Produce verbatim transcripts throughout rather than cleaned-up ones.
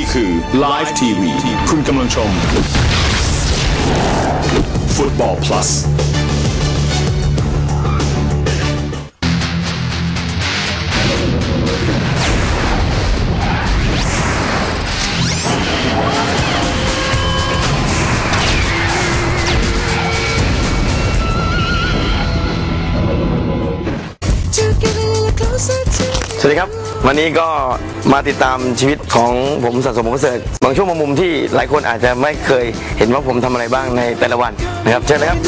นี่คือ Live ที วี คุณกำลังชม Football Plus สวัสดีครับวันนี้ก็มาติดตามชีวิตของผมสะสมประเสริฐบางช่วงบางมุมที่หลายคนอาจจะไม่เคยเห็นว่าผมทำอะไรบ้างในแต่ละวันนะครับเชิญเลยครับ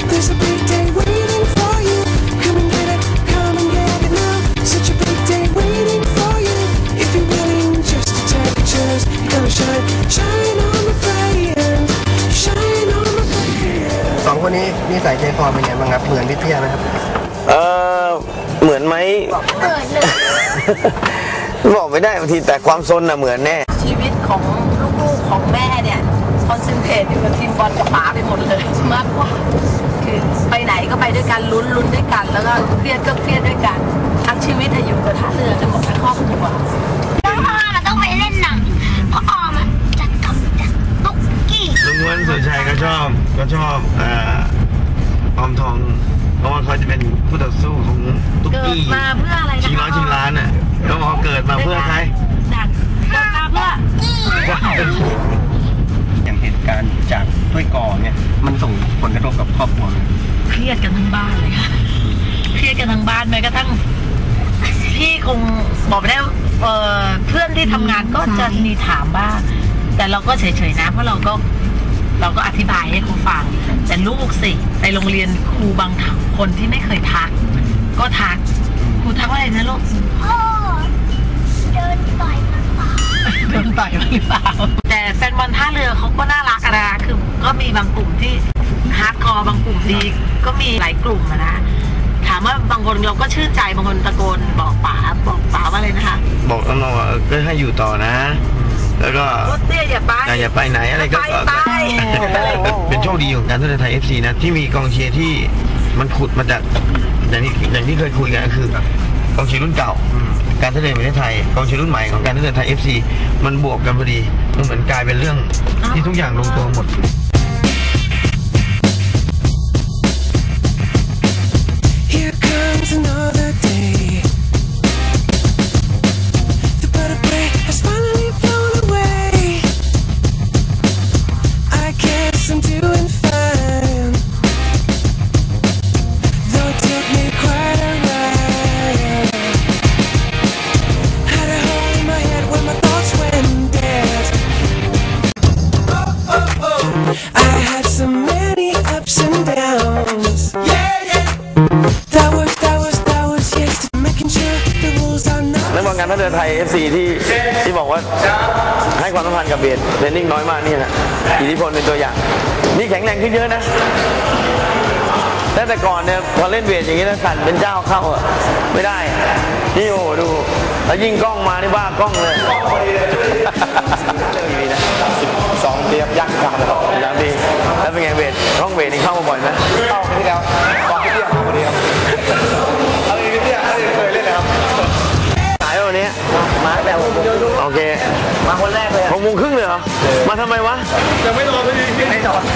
สองคนนี้นิสัยใจคอเป็นไงบ้างครับเหมือนวิทยาไหมครับเออเหมือนไหมเหมือนเลยบอกไม่ได้บางทีแต่ความซนน่ะเหมือนแน่ชีวิตของลูกๆของแม่เนี่ยคอนเซนเทรตอยู่กับทีมบอลกับป๋าไปหมดเลยมากกว่าคือไปไหนก็ไปด้วยกันลุ้นลุ้นด้วยกันแล้วก็เครียดก็เครียดด้วยกันทั้งชีวิตอยู่กับท่าเรือกันหมดทั้งครอบครัวต้องออมต้องไปเล่นหนังเพราะออมจะกำจัดตุ๊กกี้ลุงวันสุชัยก็ชอบก็ชอบออมทองเพราะว่าเขาจะเป็นผู้ต่อสู้ของตุ๊กกี้มาเพื่ออะไรนะชิงร้อยชิงล้านอ่ะเขาบอกเกิดมาเพื่อใครดักเกิดมาเพื่ออย่างเหตุการณ์จากถ้วยกอเนี่ยมันส่งผลกระทบกับครอบครัวเครียดกันทั้งบ้านเลยค่ะเครียดกันทั้งบ้านแม้กระทั่งพี่คงบอกไม่ได้เอ่อเพื่อนที่ทำงานก็จะมีถามบ้างแต่เราก็เฉยๆนะเพราะเราก็เราก็อธิบายให้เขาฟังแต่ลูกสิไปโรงเรียนครูบางคนที่ไม่เคยทักก็ทักครูทักว่าอะไรนะลูกพ่อเดินต่อยมันเปล่าเดินต่อยมันหรือเปล่าแต่แฟนบอลท่าเรือเขาก็น่ารักนะคือก็มีบางกลุ่มที่ฮาร์ดคอร์บางกลุ่มดีก็มีหลายกลุ่มนะถามว่าบางคนเราก็ชื่นใจบางคนตะโกนบอกป๋าบอกป๋าว่าอะไรนะคะบอกน้องๆว่าก็ให้อยู่ต่อนะแล้วก็รถเตี้ยอย่าไปอย่าไปไหนอะไรก็เป็นโชคดีของการท่าเรือไทย เอฟ ซี นะที่มีกองเชียร์ที่มันขุดมาจากอย่างที่อย่างที่เคยคุยกันก็คือกองเชียร์รุ่นเก่าการท่าเรือประเทศไทยกองเชียร์รุ่นใหม่ของการท่าเรือไทย เอฟ ซี มันบวกกันพอดีมันเหมือนกลายเป็นเรื่องที่ทุกอย่างลงตัวหมดนักบอลการท่าเรือไทย เอฟ ซี ที่ที่บอกว่าให้ความสำคัญกับเบสเทรนนิ่งน้อยมากนี่นะอิทธิพลเป็นตัวอย่างนี่แข็งแรงขึ้นเยอะนะแต่ก่อนเนี่ยพอเล่นเวทอย่างนี้นะสั่นเป็นเจ้าเข้าอ่ะไม่ได้นี่โอ้ดูแล้วยิงกล้องมานี่บ้ากล้องเลยเรื่องดีนะสิบสองเตรียมยักษ์กันนะครับอย่างดีแล้วเป็นไงเวทห้องเวทนี่เข้ามาบ่อยไหมเข้าที่แล้วตอนที่เที่ยงมาพอดีครับเอาอีกที่เคยเล่นนะครับสายวันนี้มาแต่หกโมงโอเคมาคนแรกเลยหกโมงครึ่งเลยเหรอมาทำไมวะยังไม่นอนไม่ดีไม่นอน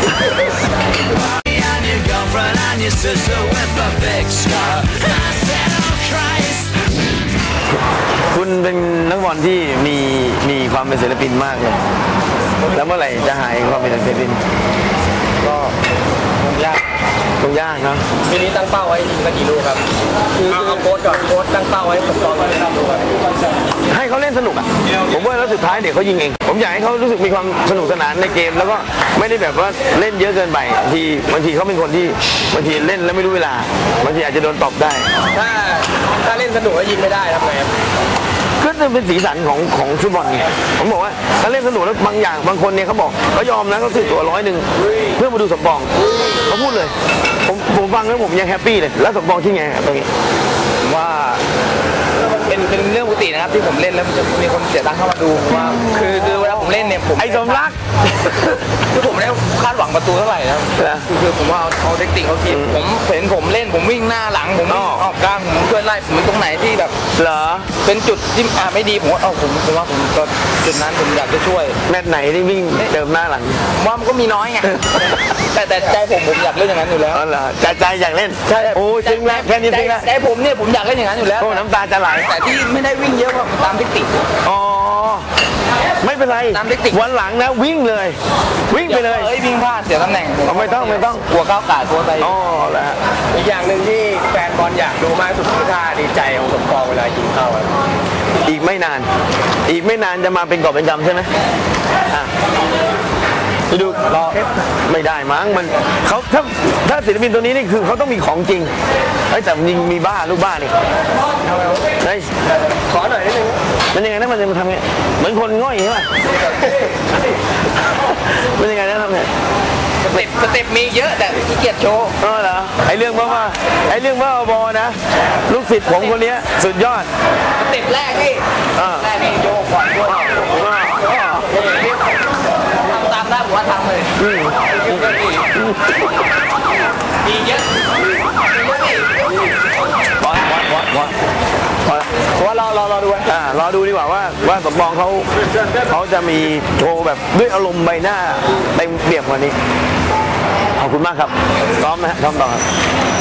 คุณเป็นนักบอลที่มีมีความเป็นศิลปินมากเลยแล้วเมื่อไหร่จะหายความเป็นศิลปินก็คงยากคงยากนะปีนี้ตั้งเป้าไว้ยิงกันกี่ลูกครับคือเอาโค้ชก่อนโค้ชตั้งเป้าไว้ผมตอนนี้ครับให้เขาเล่นสนุกอ่ะผมว่าแล้วสุดท้ายเดี๋ยวเขายิงเองผมอยากให้เขารู้สึกมีความสนุกสนานในเกมแล้วก็ไม่ได้แบบว่าเล่นเยอะเกินไปบางทีบางทีเขาเป็นคนที่บางทีเล่นแล้วไม่รู้เวลาบางทีอาจจะโดนตบได้ถ้าถ้าเล่นสนุกแล้วยิงไม่ได้ครับก็จะเป็นสีสันของของฟุตบอลไงผมบอกว่าถ้าเล่นสนุกแล้วบางอย่างบางคนเนี่ยเขาบอกเขายอมนะเขาซื้อตั๋วร้อยหนึ่งเพื่อมาดูสมปองเขาพูดเลยผมผมฟังแล้วผมยังแฮปปี้เลยแล้วสมปองที่ไงตรงนี้ว่าเป็นเป็นเรื่องปกตินะครับที่ผมเล่นแล้วมันจะมีคนเสียตังค์เข้ามาดูเพราะว่าคือคือเวลาผมเล่นเนี่ยผมไอ้สมรักคือผมไม่ได้คาดหวังประตูเท่าไหร่นะครับนะคือคือผมว่าเอาเอาเทคนิคเอาทีมผมเห็นผมเล่นผมวิ่งหน้าหลังผมวิ่งออกกลางผมช่วยไล่ผมตรงไหนที่แบบเหรอเป็นจุดที่อ่าไม่ดีผมว่าเอาผมผมว่าผมก็จุดนั้นผมอยากจะช่วยแมตช์ไหนที่วิ่งเติมหน้าหลังผมว่ามันก็มีน้อยไง แต่แต่ใจผมผมอยากเล่นอย่างนั้นอยู่แล้วอ๋อเหรอใจใจอยากเล่นใช่โอ้ยซึ้งแล้วแค่นี้ซึ้งแล้วใจผมเนี่ยผมอยากเล่นอย่างนั้นอยู่แล้วโอ้น้ำตาจะไหลแต่ที่ไม่ได้วิ่งเยอะเพราะตามเทคนิคอ๋อไม่เป็นไรตามเทคนิควันหลังนะวิ่งเลย วิ่งไปเลยเอ้ยวิ่งพลาดเสียตำแหน่งอ๋อไม่ต้องไม่ต้องกลัวก้าวขาดกลัวไปอ๋อแล้วฮะอีกอย่างหนึ่งที่แฟนบอลอยากดูมากที่สุดคือท่าดีใจของสมปองเวลายิงเข้าอะอีกไม่นาน อีกไม่นานจะมาเป็นกอบเป็นกำใช่ไหมอ่ะไปดูรอไม่ได้มั้งมันเขาถ้าถ้าศิลปินตัวนี้นี่คือเขาต้องมีของจริงไอ้ยแต่มันยิงมีบ้าลูกบ้านี่เฮ้ยขอหน่อยนิดนึงมันยังไงนะมันจะทำไงเหมือนคนง่อยใช่ไหมมันยังไงนะทำไงสเต็ปสเต็ปมีเยอะแต่ขี้เกียจโชว์เออเหรอไอ้เรื่องบ้าบ้าไอ้เรื่องบ้าบอนะลูกศิษย์ผมคนนี้สุดยอดสเต็ปแรกนี่อ่าแรกนี่โยกก่อนด้วยอ่าทำตามได้ผมว่าทำเลยอืมมีเยอะมีเยอะนี่วัดวัดวัดวัดวัดเพราะว่าเราเราเราดูอ่ารอดูดีกว่าว่าว่าสมปองเขาเขาจะมีโชว์แบบด้วยอารมณ์ใบหน้าเต็มเปี่ยมกว่านี้ขอบคุณมากครับซ้อมนะฮะซ้อมต่อครับ